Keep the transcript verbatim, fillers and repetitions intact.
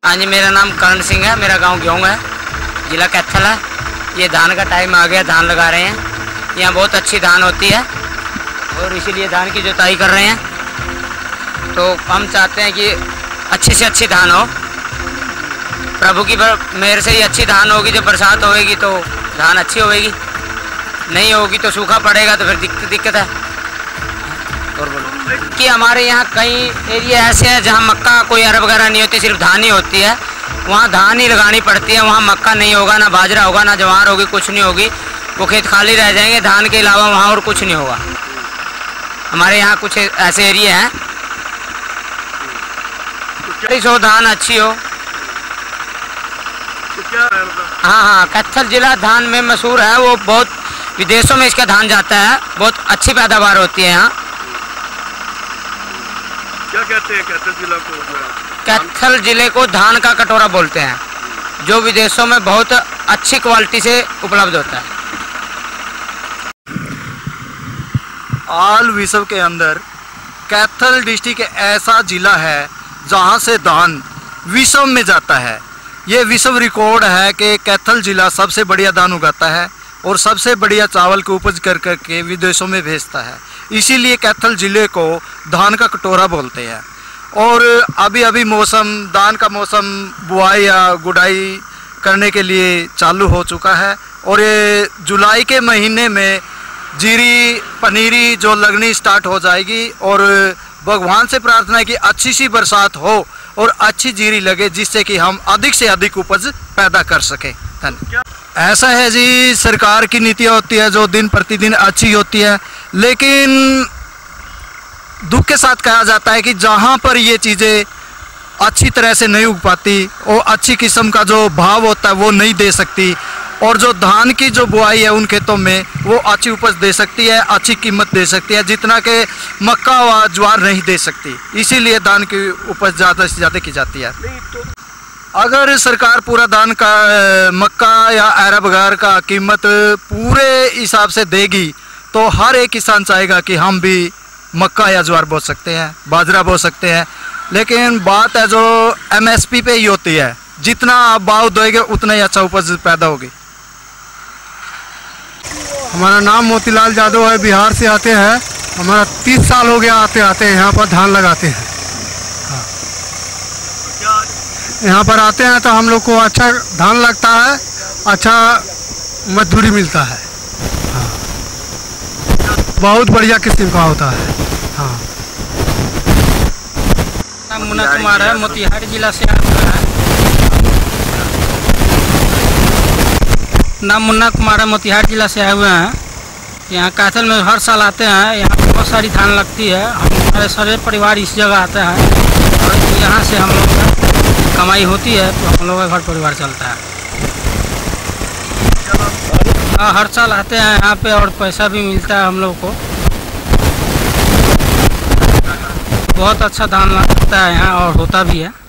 हाँ जी, मेरा नाम करण सिंह है, मेरा गांव गेहूँ है, जिला कैथल है। ये धान का टाइम आ गया, धान लगा रहे हैं। यहाँ बहुत अच्छी धान होती है और इसीलिए धान की जुताई कर रहे हैं। तो हम चाहते हैं कि अच्छी से अच्छी धान हो, प्रभु की मेहर से ही अच्छी धान होगी। जब बरसात होगी तो धान अच्छी होगी, नहीं होगी तो सूखा पड़ेगा तो फिर दिक्कत दिक्कत है। और बोलो कि हमारे यहाँ कई एरिया ऐसे हैं जहाँ मक्का कोई अरब वगैरह नहीं होती, सिर्फ धान ही होती है। वहाँ धान ही लगानी पड़ती है, वहाँ मक्का नहीं होगा, ना बाजरा होगा, ना ज्वार होगी, कुछ नहीं होगी। वो खेत खाली रह जाएंगे, धान के अलावा वहाँ और कुछ नहीं होगा। हमारे यहाँ कुछ ऐसे एरिया हैं सो धान अच्छी हो। हाँ हाँ, कैथल जिला धान में मशहूर है, वो बहुत विदेशों में इसका धान जाता है, बहुत अच्छी पैदावार होती है यहाँ। क्या कहते हैं कैथल जिला को? कैथल जिले को धान का कटोरा बोलते हैं, जो विदेशों में बहुत अच्छी क्वालिटी से उपलब्ध होता है। ऑल विश्व के अंदर कैथल डिस्ट्रिक्ट ऐसा जिला है जहां से धान विश्व में जाता है। ये विश्व रिकॉर्ड है कि कैथल जिला सबसे बढ़िया धान उगाता है और सबसे बढ़िया चावल की उपज कर करके विदेशों में भेजता है। इसीलिए कैथल जिले को धान का कटोरा बोलते हैं। और अभी अभी मौसम धान का मौसम बुआई या गुड़ाई करने के लिए चालू हो चुका है और ये जुलाई के महीने में जीरी पनीरी जो लगनी स्टार्ट हो जाएगी। और भगवान से प्रार्थना है कि अच्छी सी बरसात हो और अच्छी जीरी लगे, जिससे कि हम अधिक से अधिक उपज पैदा कर सकें। धन्यवाद। ऐसा है जी, सरकार की नीतियाँ होती है जो दिन प्रतिदिन अच्छी होती है, लेकिन दुख के साथ कहा जाता है कि जहाँ पर ये चीज़ें अच्छी तरह से नहीं उग पाती और अच्छी किस्म का जो भाव होता है वो नहीं दे सकती, और जो धान की जो बुआई है उन खेतों में वो अच्छी उपज दे सकती है, अच्छी कीमत दे सकती है, जितना कि मक्का व ज्वार नहीं दे सकती। इसीलिए धान की उपज ज़्यादा से ज़्यादा की जाती है। अगर सरकार पूरा धान का मक्का या अरब वगैरह का कीमत पूरे हिसाब से देगी तो हर एक किसान चाहेगा कि हम भी मक्का या ज्वार बो सकते हैं, बाजरा बो सकते हैं। लेकिन बात है जो एमएसपी पे ही होती है, जितना आप भाव दोगे उतना ही अच्छा उपज पैदा होगी। हमारा नाम मोतीलाल यादव है, बिहार से आते हैं। हमारा तीस साल हो गया आते आते यहाँ पर धान लगाते हैं। हाँ। यहाँ पर आते हैं तो हम लोग को अच्छा धान लगता है, अच्छा मजदूरी मिलता है। हाँ। बहुत बढ़िया किस्म का होता है। हाँ। नाम मुन्ना कुमार है, मोतिहारी जिला से आया है। नाम मुन्ना कुमार है, मोतिहारी जिला से आए हुए हैं। यहाँ कैथल में हर साल आते हैं, यहाँ बहुत सारी धान लगती है। हमारे सारे परिवार इस जगह आते हैं और यहाँ से हम लोग का कमाई होती है, तो हम लोग का घर परिवार चलता है। हाँ, हर साल आते हैं यहाँ पे और पैसा भी मिलता है हम लोग को। बहुत अच्छा धान लगता है यहाँ और होता भी है।